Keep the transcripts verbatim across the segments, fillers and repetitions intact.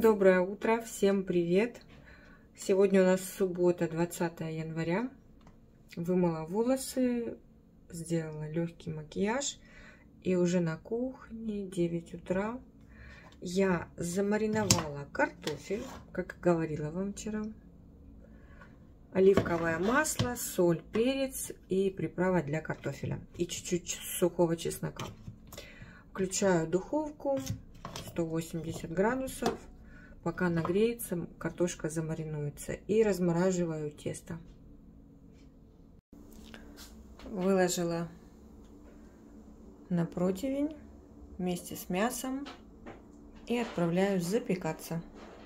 доброе утро, всем привет! Сегодня у нас суббота, двадцатое января. Вымыла волосы, сделала легкий макияж. И уже на кухне девять утра. Я замариновала картофель, как говорила вам вчера. Оливковое масло, соль, перец и приправа для картофеля. И чуть-чуть сухого чеснока. Включаю духовку сто восемьдесят градусов. Пока нагреется, картошка замаринуется. И размораживаю тесто. Выложила на противень вместе с мясом. И отправляю запекаться.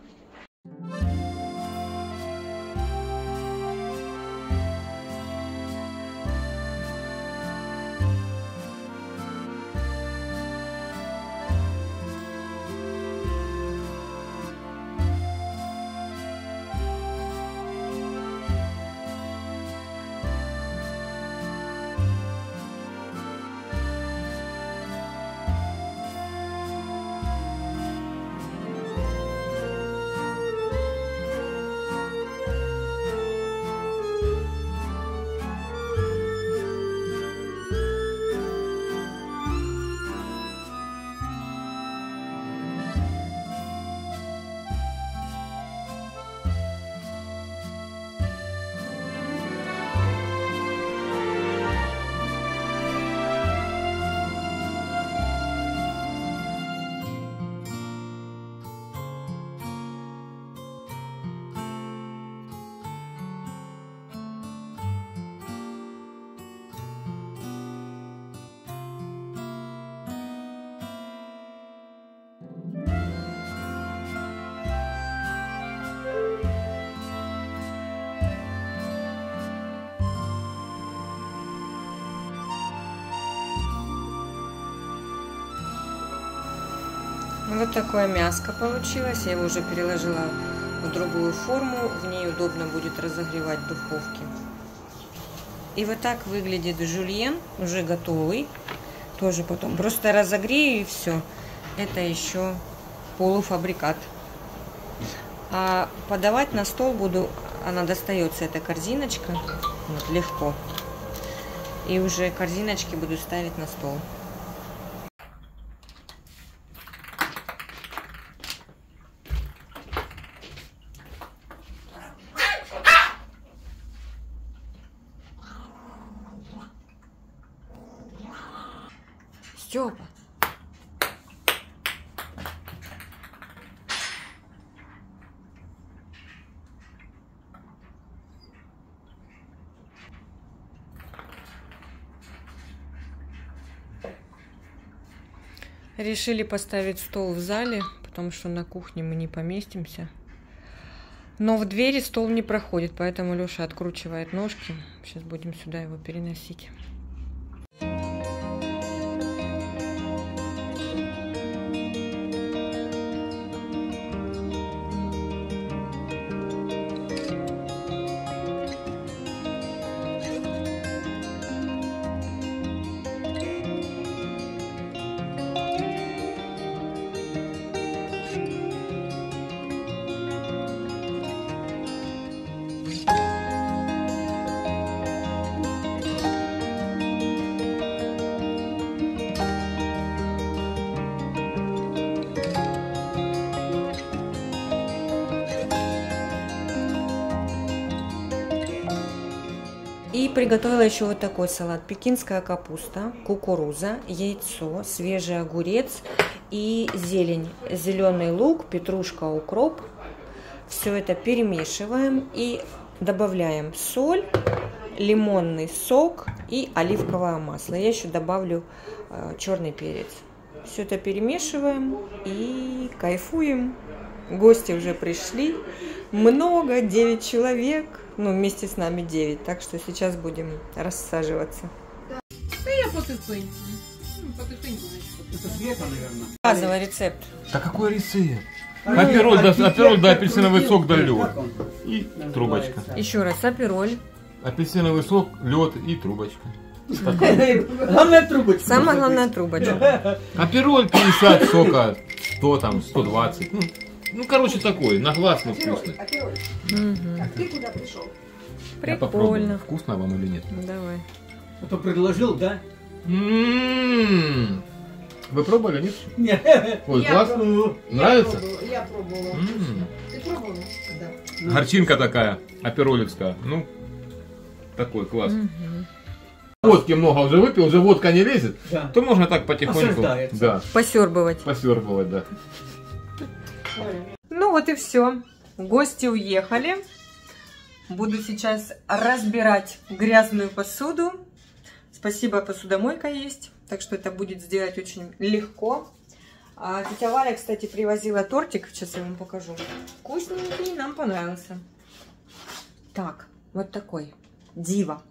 Вот такое мяско получилось. Я его уже переложила в другую форму. В ней удобно будет разогревать в духовке. И вот так выглядит жульен, уже готовый. Тоже потом просто разогрею и все. Это еще полуфабрикат. А подавать на стол буду, она достается, эта корзиночка. Вот, легко. И уже корзиночки буду ставить на стол. Степа. Решили поставить стол в зале, потому что на кухне мы не поместимся. Но в двери стол не проходит, поэтому Леша откручивает ножки. Сейчас будем сюда его переносить. И приготовила еще вот такой салат. Пекинская капуста, кукуруза, яйцо, свежий огурец и зелень. Зеленый лук, петрушка, укроп. Все это перемешиваем и добавляем соль, лимонный сок и оливковое масло. Я еще добавлю э, черный перец. Все это перемешиваем и кайфуем. Гости уже пришли. Много, девять человек. Ну, вместе с нами девять. Так что сейчас будем рассаживаться. Да я потихоньку. Потихоньку. Это Света, наверное. Показывай рецепт. Да какой рецепт? Апероль, да, апероль, да, апельсиновый сок, да, лед. И трубочка. Еще раз, апероль. Апельсиновый сок, лед и трубочка. Главная трубочка. Самая главная трубочка. Апероль пятьдесят, сока сто, там, сто двадцать. Ну, Ну, короче, такой, на глаз, но вкусный. Мгм. Ты куда пришел? Я попробую, Прикольно. вкусно вам или нет. Давай. А то предложил, да? М-м-м. Вы пробовали, нет? Нет. Ой, Я классно. пробовала. Нравится? Я пробовала. Я пробовала. М. Ты пробовала? Да. Горчинка такая, аперолевская. Ну, такой класс. Мгм. Водки много уже выпил, уже водка не лезет. Да. То можно так потихоньку. Осаждается. Да, Посербывать. посербывать, да. Ну вот и все. Гости уехали. Буду сейчас разбирать грязную посуду. Спасибо, посудомойка есть. Так что это будет сделать очень легко. А тетя Валя, кстати, привозила тортик. Сейчас я вам покажу. Вкусненький, нам понравился. Так, вот такой. Дива.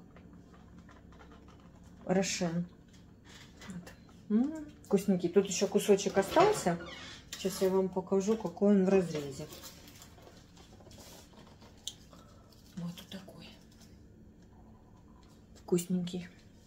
Рошен. Вот. М, вкусненький. Тут еще кусочек остался. Сейчас я вам покажу, какой он в разрезе. Вот такой. Вкусненький.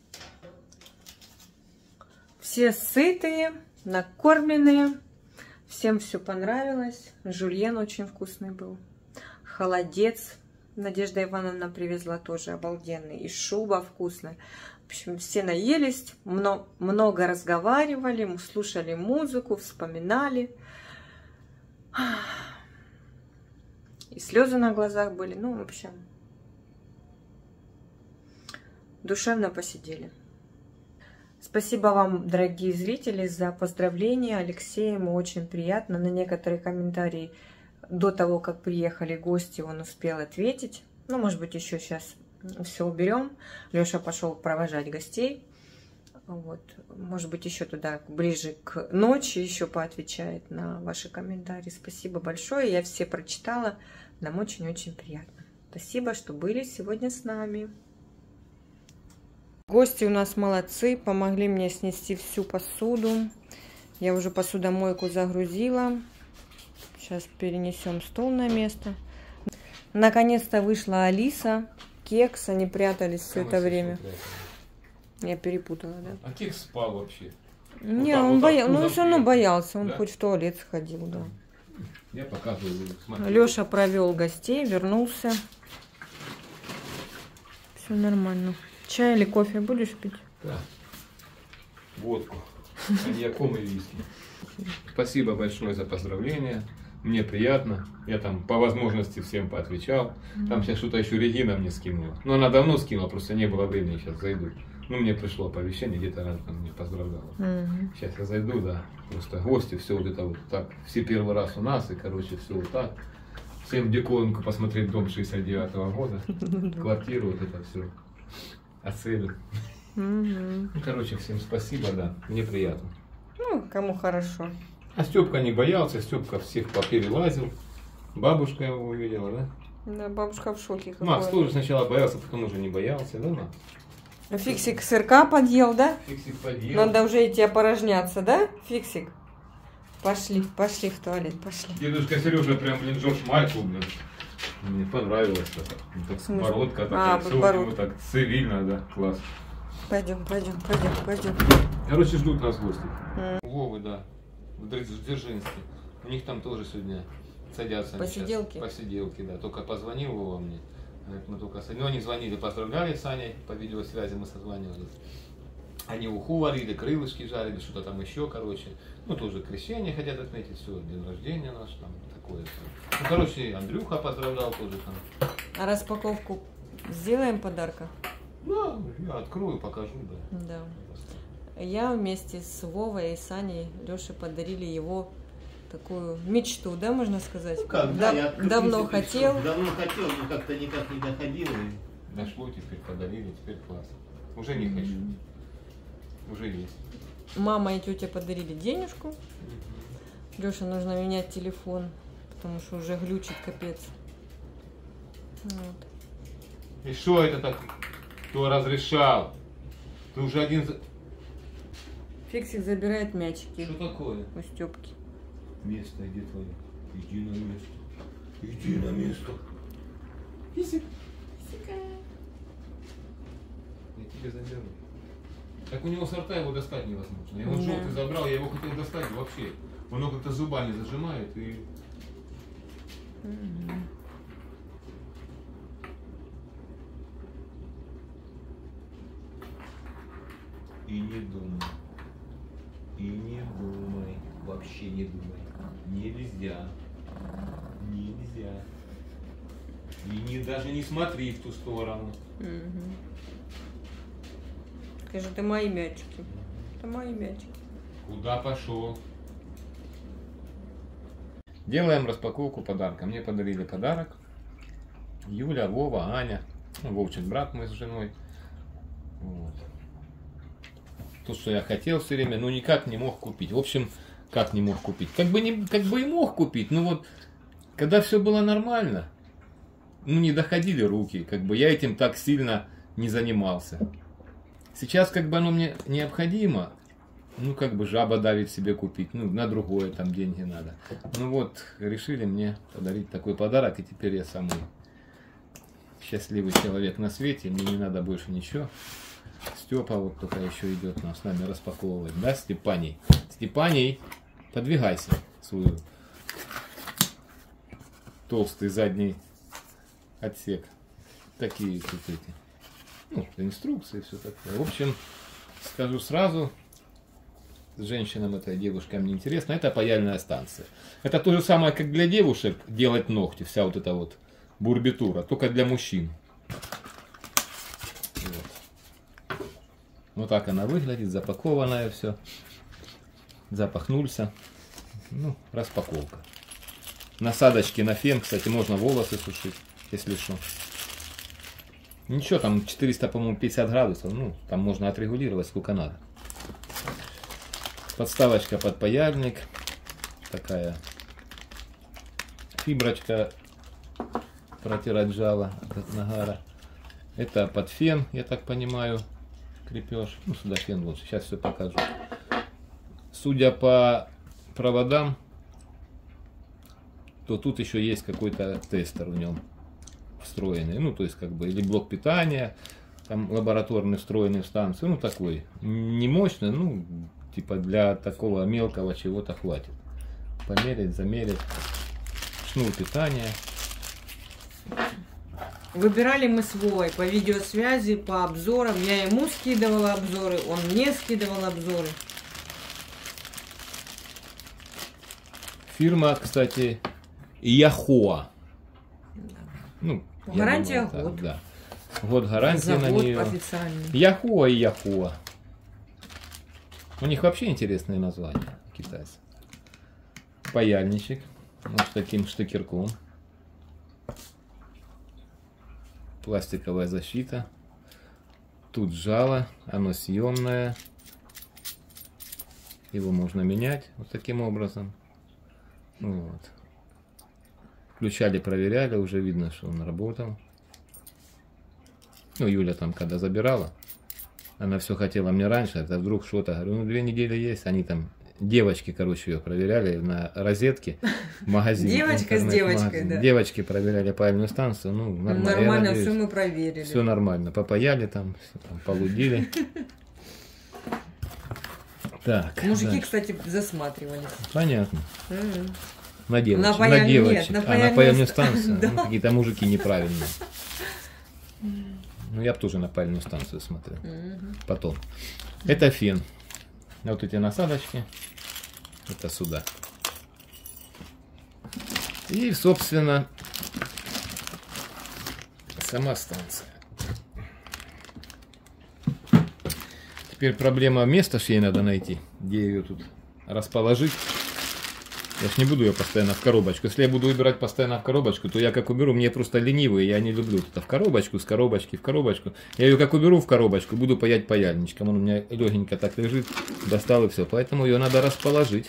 Все сытые, накормленные. Всем все понравилось. Жульен очень вкусный был. Холодец Надежда Ивановна привезла тоже обалденный. И шуба вкусная. В общем, все наелись, много, много разговаривали, мы слушали музыку, вспоминали. И слезы на глазах были. Ну, в общем, душевно посидели. Спасибо вам, дорогие зрители, за поздравления. Алексею ему очень приятно. На некоторые комментарии до того, как приехали гости, он успел ответить. Ну, может быть, еще сейчас все уберем. Леша пошел провожать гостей. Вот. Может быть, еще туда, ближе к ночи, еще поотвечает на ваши комментарии. Спасибо большое. Я все прочитала. Нам очень-очень приятно. Спасибо, что были сегодня с нами. Гости у нас молодцы. Помогли мне снести всю посуду. Я уже посудомойку загрузила. Сейчас перенесем стол на место. Наконец-то вышла Алиса. Кекс. Они прятались все это время. Я перепутала, да? А Кекс спал вообще. Не, Вот так, он вот так, боялся. Ну, он пузом все равно вверх. боялся. Он Да? хоть в туалет сходил, да. Я показываю. Смотри. Леша провел гостей, вернулся. Все нормально. Чай или кофе будешь пить? Да. Водку. Коньяком и виски. Спасибо большое за поздравления. Мне приятно. Я там по возможности всем поотвечал. Там сейчас что-то еще Регина мне скинула. Ну, она давно скинула, просто не было времени, сейчас зайду. Ну, мне пришло оповещение, где-то она там меня поздравляла. Угу. Сейчас я зайду, да. Просто гости, все вот это вот так. Все первый раз у нас, и, короче, все вот так. Всем диковинку посмотреть дом шестьдесят девятого года. Квартиру, вот это все. Оценят. Угу. Ну, короче, всем спасибо, да. Мне приятно. Ну, кому хорошо. А Степка не боялся, Степка всех поперелазил. Бабушка его увидела, да? Да, бабушка в шоке. Макс какой. тоже сначала боялся, потом уже не боялся, да, Макс? Фиксик сырка подъел, да? Фиксик подъел. Надо уже идти опорожняться, да, Фиксик? Пошли, пошли в туалет, пошли. Дедушка Сережа прям, блин, Джордж Майкл, блин. Мне понравилось это. Ну, так смысле? бородка А, такая, все у него подбородка. так цивильно, да, класс. Пойдем, пойдем, пойдем, пойдем. Короче, ждут нас гости. М. Вовы, да, в Дзержинске. У них там тоже сегодня садятся. они Посиделки? сейчас. Посиделки, да. Только позвонил Вова мне. Говорит, мы только... Ну, они звонили, поздравляли с Аней, по видеосвязи мы созванивались. Они уху варили, крылышки жарили, что-то там еще, короче. Ну, тоже крещение хотят отметить, все, день рождения наш, там, такое все. Ну, короче, Андрюха поздравлял тоже там. А распаковку сделаем подарка? Да, я открою, покажу, да. Да. Я вместе с Вовой и Саней Леше подарили его такую мечту, да, можно сказать? Ну как, Да- да, я давно в принципе, хотел. Давно хотел, но как-то никак не доходил. и- Дошло, теперь подарили, теперь класс. Уже не хочу. Уже есть. Мама и тетя подарили денежку. Леше нужно менять телефон, потому что уже глючит капец. Вот. И что это так? Кто разрешал? Ты уже один... за- Фиксик забирает мячики Что такое? у Степки. Место где твое? Иди на место. Иди на место. Фисик. Я тебе заберу. Так у него сорта его достать невозможно. Я вот Да. желтый забрал, я его хотел достать вообще. Он его как-то зубами зажимает и Мгм. И не думай. И не думай. Вообще не думай. Нельзя. Нельзя. И не, даже не смотри в ту сторону. Мгм. Скажи, это мои мячики. Это мои мячики. Куда пошел? Делаем распаковку подарка. Мне подарили подарок. Юля, Вова, Аня. Ну, Вовчик брат мы с женой. Вот. То, что я хотел все время, но никак не мог купить. В общем, как не мог купить? Как бы, не, как бы и мог купить. Но вот, когда все было нормально, ну, не доходили руки. Как бы я этим так сильно не занимался. Сейчас, как бы оно мне необходимо, ну, как бы жаба давит себе купить, ну, на другое там деньги надо. Ну вот, решили мне подарить такой подарок, и теперь я самый счастливый человек на свете, мне не надо больше ничего. Степа вот только еще идет нам с нами распаковывать, да, Степаний? Степаний, подвигайся свою толстый задний отсек. Такие тут эти, ну, инструкции, все такое. В общем, скажу сразу, с женщинам этой девушкам не интересно, это паяльная станция. Это то же самое, как для девушек делать ногти, вся вот эта вот бурбитура, только для мужчин. Вот, вот так она выглядит, запакованная все. Запахнулся. Ну, распаковка. Насадочки на фен, кстати, можно волосы сушить, если что. Ничего, там четыреста, по-моему, пятьдесят градусов, ну, там можно отрегулировать сколько надо. Подставочка под паяльник, такая фиброчка протирать жало от нагара. Это под фен, я так понимаю, крепеж. Ну, сюда фен лучше, сейчас все покажу. Судя по проводам, то тут еще есть какой-то тестер в нем встроенный. Ну, то есть, как бы, или блок питания, там лабораторный встроенный в станцию. Ну, такой, не мощный, ну, типа для такого мелкого чего-то хватит. Померить, замерить. Шнур питания. Выбирали мы с Вовой по видеосвязи, по обзорам. Я ему скидывала обзоры, он мне скидывал обзоры. Фирма, кстати, Яхоа. Ну, Гарантия думаю, год. Так, да. Год гарантии За на год нее. официальный. Яхоа и Яхоа. У них вообще интересные названия, китайцы. Паяльничек. Вот с таким штекерком. Пластиковая защита. Тут жало, оно съемное. Его можно менять вот таким образом. Вот. Включали, проверяли, уже видно, что он работал. Ну, Юля там, когда забирала, она все хотела мне раньше, это вдруг что-то, говорю, ну, две недели есть, они там, девочки, короче, ее проверяли на розетке в магазине. Девочка с девочкой, да. Девочки проверяли паяльную станцию, ну, нормально. Нормально, все мы проверили. Все нормально, попаяли там, все там полудили. Так. Мужики, дальше. Кстати, засматривались. Понятно. М-м. На девочек, На на, паяль- девочек, нет, на а на паяльную паяльную ста- станцию, да. ну, какие-то мужики неправильные. Ну, я бы тоже на паяльную станцию смотрел. Мгм. Потом. Это фен. Вот эти насадочки. Это сюда. И, собственно, сама станция. Теперь проблема места, что ей надо найти. Где ее тут расположить. Я ж не буду ее постоянно в коробочку. Если я буду выбирать постоянно в коробочку, то я как уберу, мне просто ленивый, я не люблю это в коробочку, с коробочки в коробочку. Я ее как уберу в коробочку, буду паять паяльничком. Он у меня легенько так лежит, достал и все. Поэтому ее надо расположить,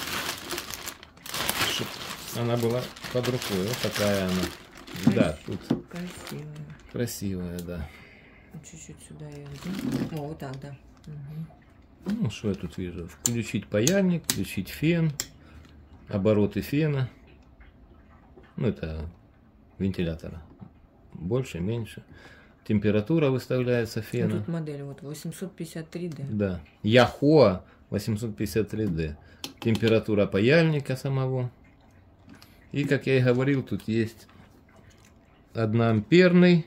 чтобы она была под рукой. Вот такая она. Да, тут Красивая. красивая, да. Чуть-чуть сюда я возьму. О, вот так, да. Мгм. Ну, что я тут вижу? Включить паяльник, включить фен. Обороты фена, ну это вентилятора, больше, меньше. Температура выставляется Ну, фена. тут модель вот восемьсот пятьдесят три дэ. Да. Яхоа восемьсот пятьдесят три дэ. Температура паяльника самого. И, как я и говорил, тут есть одноамперный,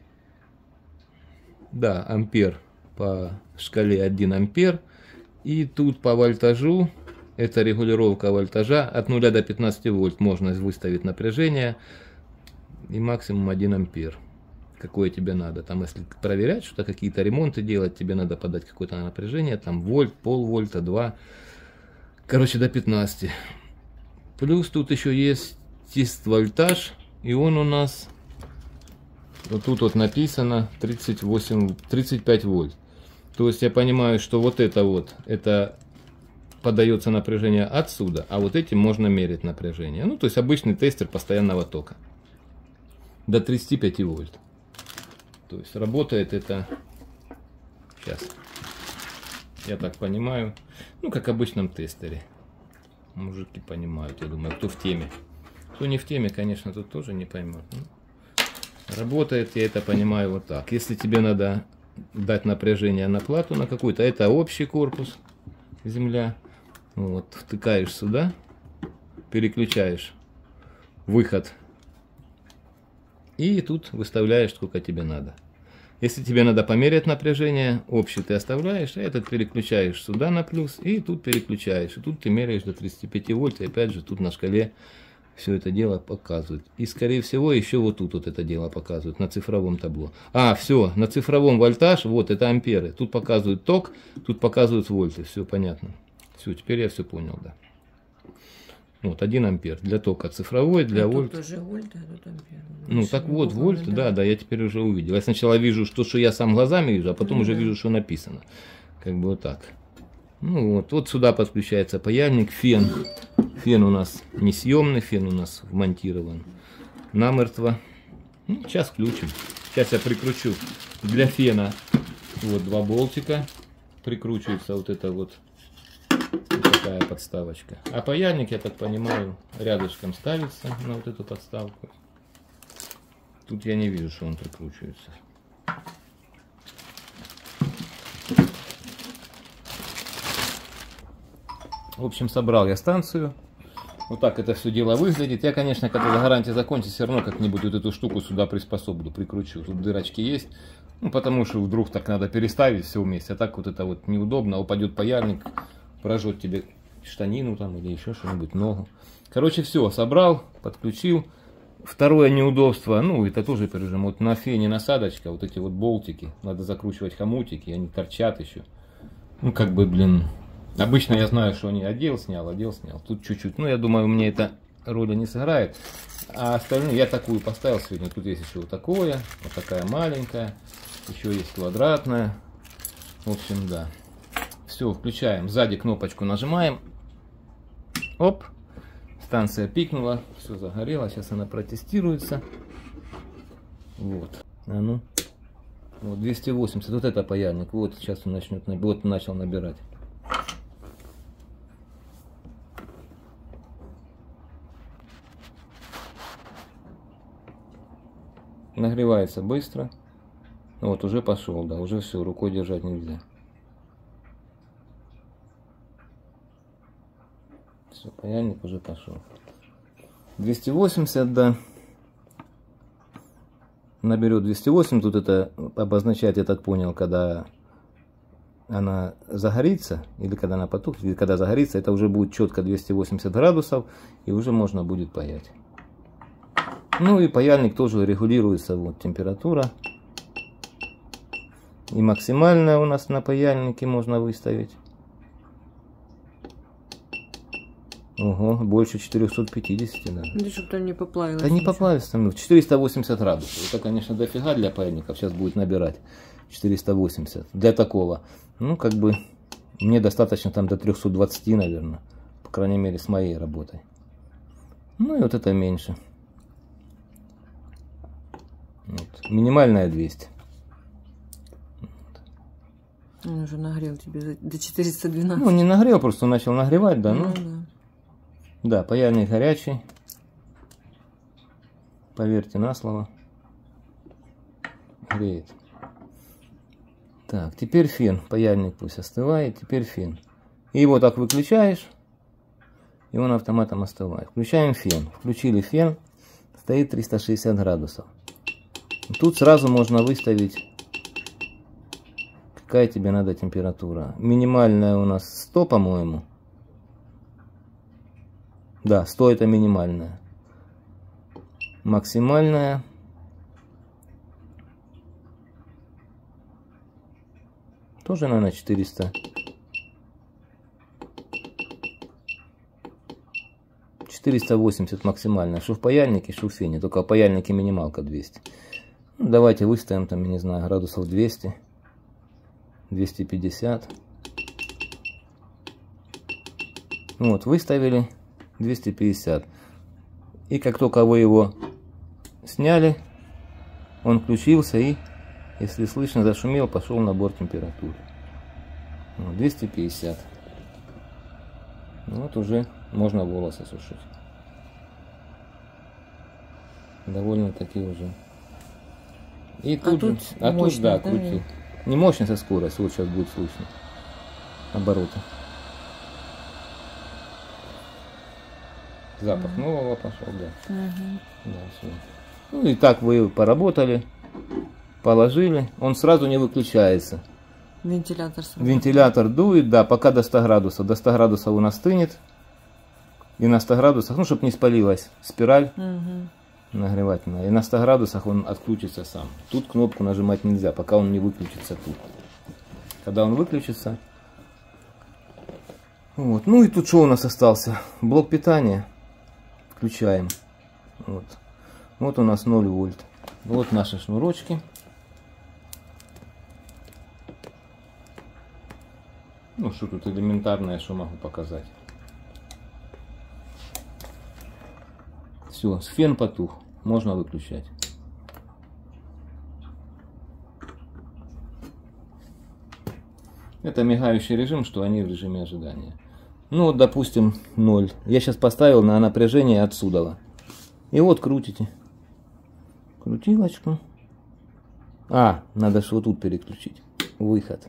да, ампер по шкале один ампер. И тут по вольтажу, это регулировка вольтажа, от нуля до пятнадцати вольт можно выставить напряжение. И максимум один ампер. Какое тебе надо. Там, если проверять, что-то какие-то ремонты делать, тебе надо подать какое-то напряжение. Там вольт, полвольта, два. Короче, до пятнадцати. Плюс тут еще есть тест вольтаж. И он у нас, вот тут вот написано тридцать восемь, тридцать пять вольт. То есть я понимаю, что вот это вот, это подается напряжение отсюда, а вот этим можно мерить напряжение. Ну, то есть обычный тестер постоянного тока. До тридцати пяти вольт. То есть работает это, сейчас, я так понимаю, ну, как в обычном тестере. Мужики понимают, я думаю, кто в теме. Кто не в теме, конечно, тут тоже не поймет. Работает, я это понимаю вот так. Если тебе надо дать напряжение на плату на какую-то, это общий корпус, земля. Вот, втыкаешь сюда, переключаешь выход. И тут выставляешь, сколько тебе надо. Если тебе надо померять напряжение, общий ты оставляешь, а этот переключаешь сюда на плюс, и тут переключаешь. И тут ты меряешь до тридцати пяти вольт, и опять же тут на шкале все это дело показывает. И скорее всего еще вот тут вот это дело показывает, на цифровом табло. А, все, на цифровом вольтаж, вот это амперы. Тут показывают ток, тут показывают вольты, все понятно. Все, теперь я все понял, да. Вот, один ампер для тока цифровой, для а вольт. Тут уже вольт, а тут ампер. Ну, так вот, вольт, да. да, да, я теперь уже увидел. Я сначала вижу, что, что я сам глазами вижу, а потом ну, уже да. вижу, что написано. Как бы вот так. Ну вот, вот сюда подключается паяльник, фен. Фен у нас несъемный, фен у нас вмонтирован намертво. Ну, сейчас включим. Сейчас я прикручу для фена вот два болтика. Прикручивается вот это вот. Вот такая подставочка. А паяльник, я так понимаю, рядышком ставится на вот эту подставку. Тут я не вижу, что он прикручивается. В общем, собрал я станцию. Вот так это все дело выглядит. Я, конечно, когда гарантия закончится, все равно как-нибудь вот эту штуку сюда приспособлю, прикручу. Тут дырочки есть. Ну, потому что вдруг так надо переставить все вместе. А так вот это вот неудобно. Упадет паяльник, прожжет тебе штанину там или еще что-нибудь, ногу. Короче, все, собрал, подключил. Второе неудобство, ну, это тоже пережим. Вот на фене насадочка, вот эти вот болтики. Надо закручивать хомутики, они торчат еще. Ну, как бы, блин... Обычно я знаю, что они отдел снял, отдел снял. Тут чуть-чуть. Ну, я думаю, мне это роли не сыграет. А остальные я такую поставил сегодня. Тут есть еще вот такое, вот такая маленькая. Еще есть квадратная. В общем, да. Все, включаем. Сзади кнопочку нажимаем. Оп. Станция пикнула. Все загорело. Сейчас она протестируется. Вот. А ну. Вот двести восемьдесят. Вот это паяльник. Вот сейчас он начнет. Вот начал набирать. Нагревается быстро. Вот, уже пошел, да, уже все, рукой держать нельзя. Все, паяльник уже пошел. двести восемьдесят, да. Наберет двести восемь, тут это обозначает, я так понял, когда она загорится, или когда она потухнет, или когда загорится, это уже будет четко двести восемьдесят градусов, и уже можно будет паять. Ну и паяльник тоже регулируется, вот температура. И максимальная у нас на паяльнике можно выставить. Ого, больше четырёхсот пятидесяти, да. Да, чтобы там не поплавилось. Да не поплавится там, четыреста восемьдесят градусов. Это, конечно, дофига для паяльников. Сейчас будет набирать четыреста восемьдесят. Для такого. Ну, как бы, мне достаточно там до трёхсот двадцати, наверное. По крайней мере, с моей работой. Ну и вот это меньше. Вот. Минимальная двести. Он уже нагрел тебе до четырёхсот двенадцати. Ну, не нагрел, просто начал нагревать, да. Ну, ну да. Да, паяльник горячий. Поверьте на слово. Греет. Так, теперь фен. Паяльник пусть остывает. Теперь фен. И его так выключаешь. и он автоматом остывает. Включаем фен. Включили фен, стоит триста шестьдесят градусов. Тут сразу можно выставить, какая тебе надо температура. Минимальная у нас сто, по-моему. Да, сто это минимальная. Максимальная. Тоже, наверное, четыреста. четыреста восемьдесят максимальная. Что в паяльнике, что в фене. Только в паяльнике минималка двести. Ну, давайте выставим там, я не знаю, градусов двести. двести пятьдесят. Вот, выставили двести пятьдесят. И как только вы его сняли, он включился и, если слышно, зашумел, пошел набор температуры. Вот, двести пятьдесят. Вот уже можно волосы сушить. Довольно-таки уже. И А тут, тут же, а мощность, тут, да, да, крути. или? Не мощность, а скорость. Вот сейчас будет слышно. Обороты. Запах Мгм. нового пошел, да. Мгм. Да, все. Ну и так вы поработали, положили. Он сразу не выключается. Вентилятор. сразу. Вентилятор дует, да, пока до ста градусов. До ста градусов у нас стынет. И на ста градусах, ну, чтобы не спалилась спираль Мгм. нагревательная. И на ста градусах он отключится сам. Тут кнопку нажимать нельзя, пока он не выключится тут. Когда он выключится. Вот. Ну и тут что у нас остался? Блок питания. Включаем. Вот. Вот у нас ноль вольт. Вот наши шнурочки. Ну что тут элементарное, что могу показать. Все, фен потух. Можно выключать. Это мигающий режим, что они в режиме ожидания. Ну вот, допустим, ноль. Я сейчас поставил на напряжение отсюда. И вот крутите. Крутилочку. А, надо же вот тут переключить. Выход.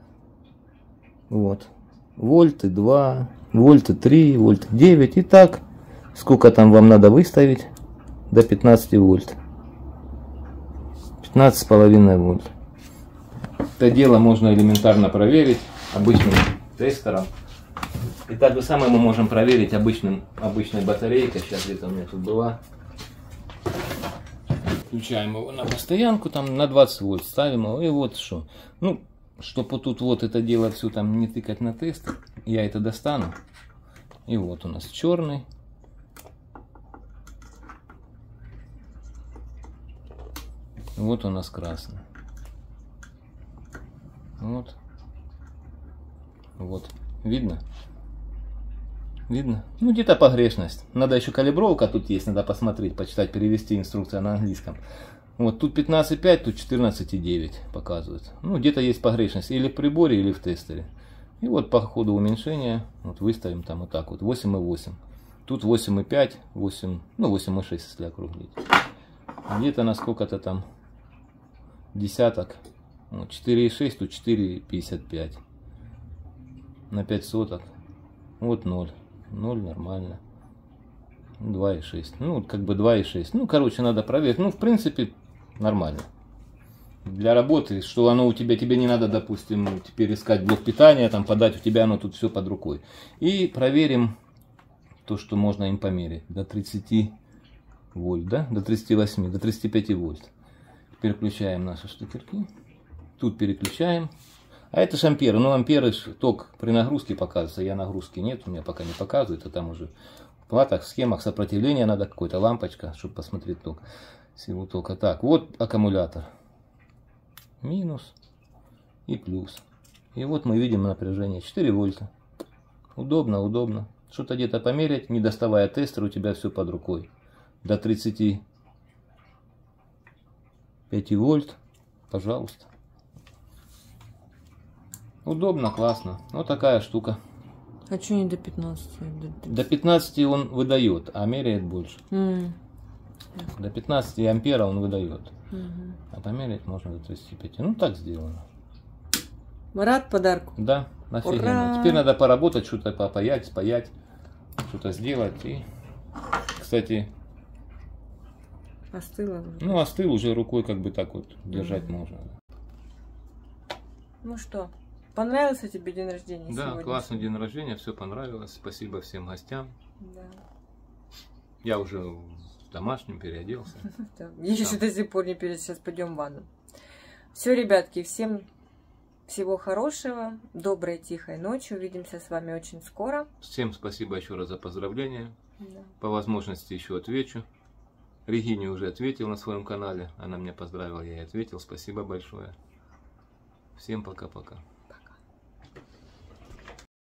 Вот. Вольты два, вольты три, вольты девять. И так, сколько там вам надо выставить? До пятнадцати вольт. пятнадцать с половиной вольт. Это дело можно элементарно проверить обычным тестером. И так же самое мы можем проверить обычным, обычной батарейкой. Сейчас где-то у меня тут была. Включаем его на постоянку, там на двадцать вольт ставим его. И вот что. Ну, чтобы вот тут вот это дело все там не тыкать на тест, я это достану. И вот у нас черный. Вот у нас красный. Вот. Вот. Видно? Видно? Ну, где-то погрешность. Надо еще калибровка тут есть, надо посмотреть, почитать, перевести инструкцию на английском. Вот тут пятнадцать и пять, тут четырнадцать и девять показывает. Ну, где-то есть погрешность или в приборе, или в тестере. И вот по ходу уменьшения, вот выставим там вот так вот, восемь и восемь. Тут восемь и пять, восемь, ну восемь и шесть, если округлить. Где-то на сколько-то там десяток. Вот, четыре и шесть, тут четыре и пятьдесят пять. На пять соток. Вот ноль. ноль нормально. два и шесть. Ну, как бы два и шесть. Ну, короче, надо проверить. Ну, в принципе, нормально. Для работы, что оно у тебя, тебе не надо, допустим, теперь искать блок питания, там подать, у тебя оно тут все под рукой. И проверим то, что можно им померить. До тридцати вольт, да? До тридцати восьми, до тридцати пяти вольт. Переключаем наши штекерки. Тут переключаем. А это же амперы. Ну, амперы ток при нагрузке показывается. Я нагрузки нет, у меня пока не показывает. А там уже в платах, в схемах сопротивления надо какой-то лампочка, чтобы посмотреть ток. Силу тока. Так, вот аккумулятор. Минус и плюс. И вот мы видим напряжение четыре вольта. Удобно, удобно. Что-то где-то померять, не доставая тестер, у тебя все под рукой. До тридцати пяти вольт, пожалуйста. Удобно, классно. Вот такая штука. Хочу не до пятнадцати. До, До пятнадцати он выдает, а меряет больше. М. До пятнадцати ампера он выдает. Мгм. А померять можно до тридцати пяти. Ну, так сделано. Рад подарку? Да, офигенно. Ура! Теперь надо поработать, что-то попаять, спаять. что-то сделать. И, кстати, Остыло уже. ну остыл уже рукой, как бы так вот держать mm-hmm. можно. Ну что, понравился тебе день рождения Да, сегодня? классный день рождения, все понравилось. Спасибо всем гостям. Да. Я уже в домашнем переоделся. Я еще до сих пор не перед, сейчас пойдем в ванну. Все, ребятки, всем всего хорошего, доброй тихой ночи. Увидимся с вами очень скоро. Всем спасибо еще раз за поздравления. Да. По возможности еще отвечу. Регине уже ответил на своем канале. Она меня поздравила, я ей ответил. Спасибо большое. Всем пока-пока.